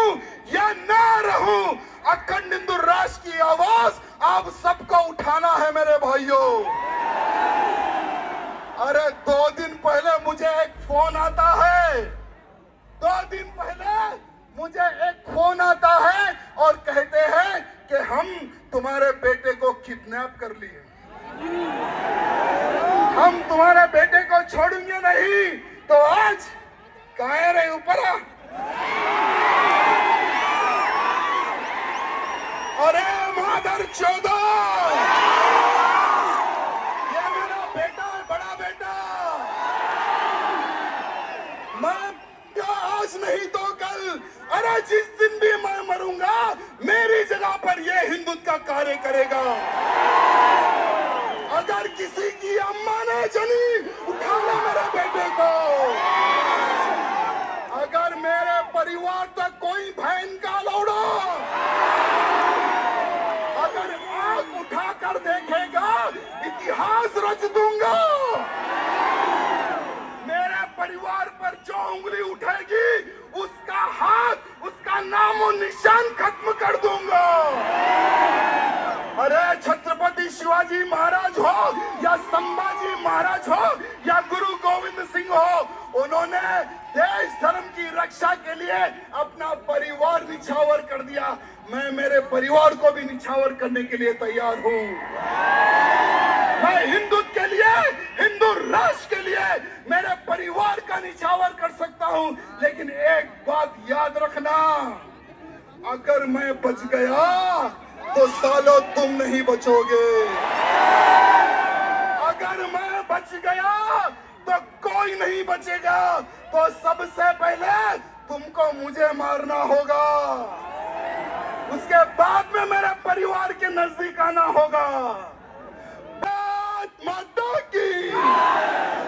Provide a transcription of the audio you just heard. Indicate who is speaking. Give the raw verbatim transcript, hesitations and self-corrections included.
Speaker 1: रहूं या ना रहूं, अखंड हिंदू राष्ट्र की आवाज आप सबको उठाना है मेरे भाइयों। अरे दो दिन पहले मुझे एक फोन आता है, दो दिन पहले मुझे एक फोन आता है और कहते हैं कि हम तुम्हारे बेटे को किडनैप कर लिए, हम तुम्हारे बेटे को छोड़ेंगे नहीं। तो आज कहाँ रहे ऊपर? अरे मादर चौदह, ये मेरा बेटा है, बड़ा बेटा। मैं आज नहीं तो कल, अरे जिस दिन भी मैं मरूंगा मेरी जगह पर ये हिंदुत्व का कार्य करेगा। अगर किसी की अम्मा ने जनी उठाना मेरे बेटे को, अगर मेरे परिवार तक कोई बहन का लौड़ा अगर आंख उठाकर देखेगा, इतिहास रच दूंगा। मेरे परिवार पर जो उंगली उठेगी उसका हाथ, उसका नामो निशान खत्म कर दूंगा। अरे छत्रपति शिवाजी महाराज हो या संभाजी महाराज हो या गुरु गोविंद सिंह हो, उन्होंने देश धर्म की रक्षा के लिए अपना परिवार निछावर कर दिया। मैं मेरे परिवार को भी निछावर करने के लिए तैयार हूं। मैं हिंदुत्व के लिए, हिंदू राष्ट्र के लिए मेरे परिवार का निछावर कर सकता हूं, लेकिन एक बात याद रखना, अगर मैं बच गया तो सालों तुम नहीं बचोगे। अगर मैं बच गया तो कोई नहीं बचेगा। तो सबसे पहले तुमको मुझे मारना होगा, उसके बाद में मेरे परिवार के नजदीक आना होगा। माता की